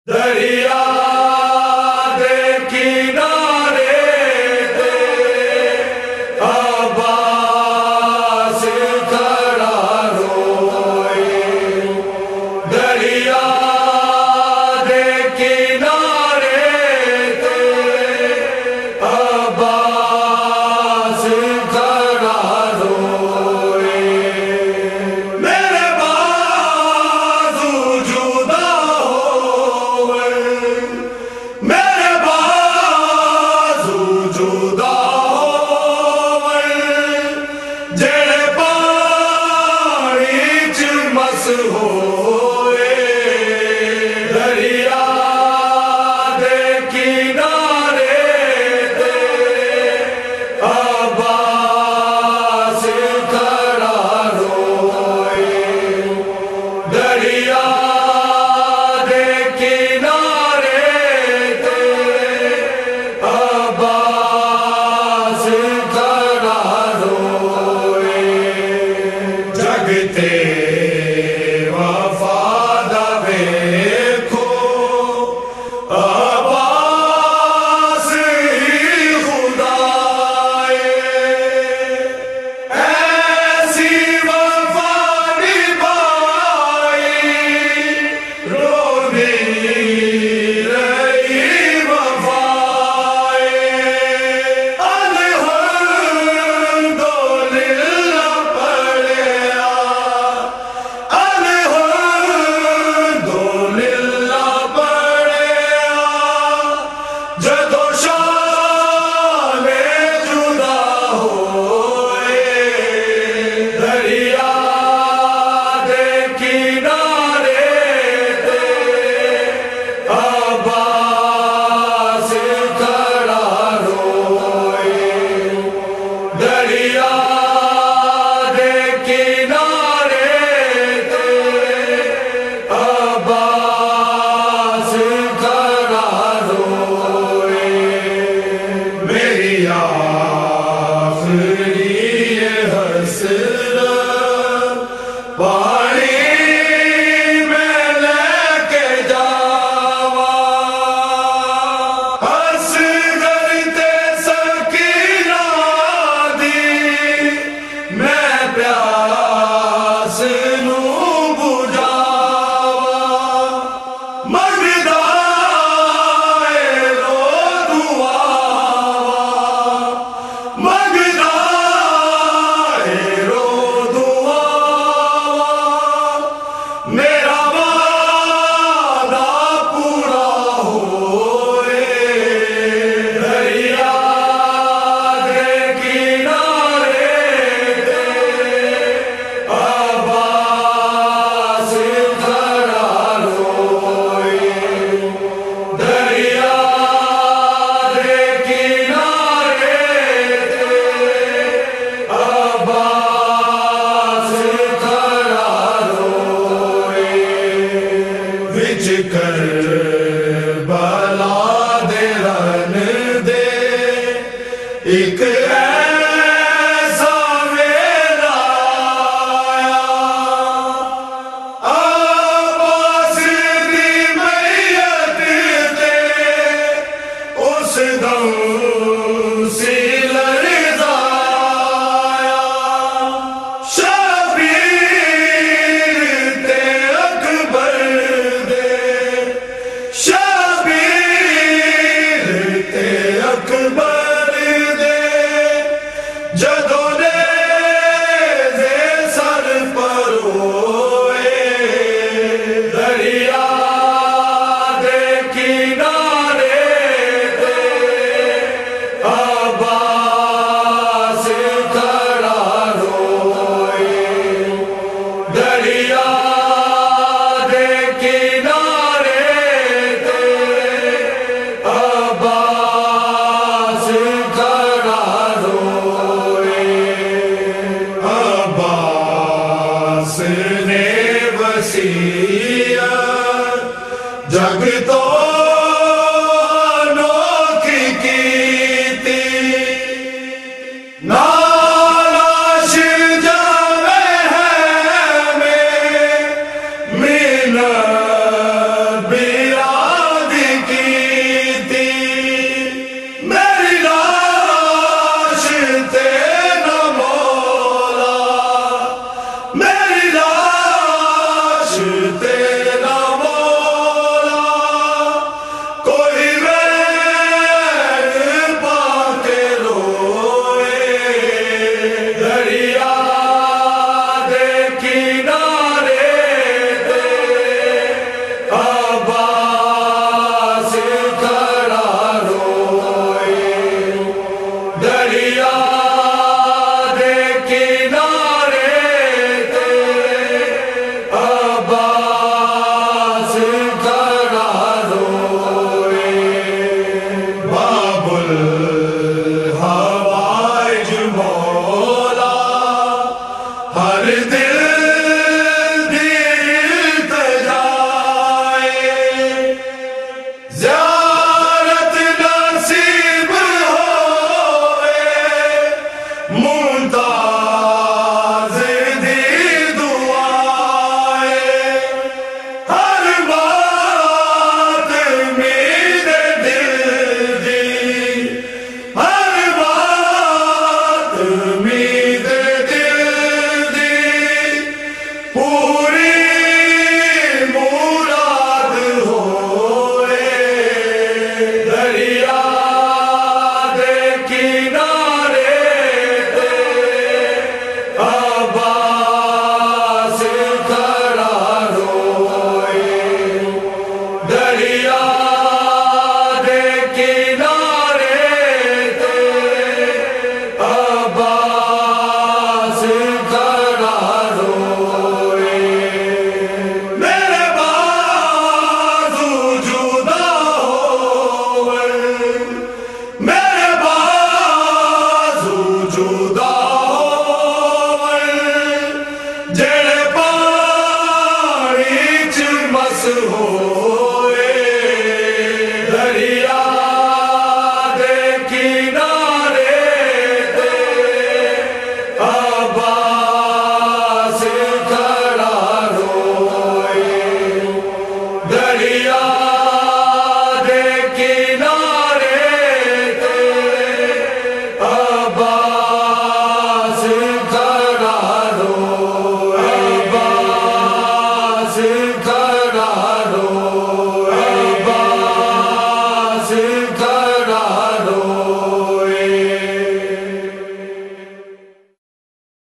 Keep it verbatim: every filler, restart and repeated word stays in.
دریا دے کنارے تے عباس کھڑا روئے، دریا دے کنارے تے عباس کھڑا روئے، میرے بازو جدا میرے بازو جدا جڑے پانی چ مس ہوئے، دریا دے کنارے تے عباس کھڑا روئے، دریا دے کنارے عباس کھڑا روئے، جگتے وفاد ویکھو عباس خدائے، ایسی وفا نبھائی روندی رہی وفائے، الحمدللہ پڑھیا الحمدللہ پڑھیا، جدو شام جدا ہوئے، دریا دے کنارے تے عباس کھڑا روئے، دریا دے کنارے تے عباس کھڑا روئے، میری آخری حسرت پانی میں لے کے جاواں، اصغر تے سکینہ دی میں پیاس نوں بجھاواں، منگدا اے رو دعاواں، منگدا اے رو دعاواں، میرا وعدہ پورا ہوئے، دریا دے کنارے تے عباس کھڑا روئے، دریا دے کنارے تے عباس کھڑا روئے، وچ کربلا دے رن دے ایک ایسا ویلا آیا، عباس دی میت تے اس دم سی لرزایا، شبیر تے اکبر دے، شبیر تے اکبر دے، جدوں نیزے سر پر ہوئے، دریا دے کنارے تے عباس کھڑا روئے، دریا دے کنارے تے عباس کھڑا روئے، عباس نے وصیت جگ تو انوکھی کیتی، نالاش جاوے ہے میں مین بیرا دریا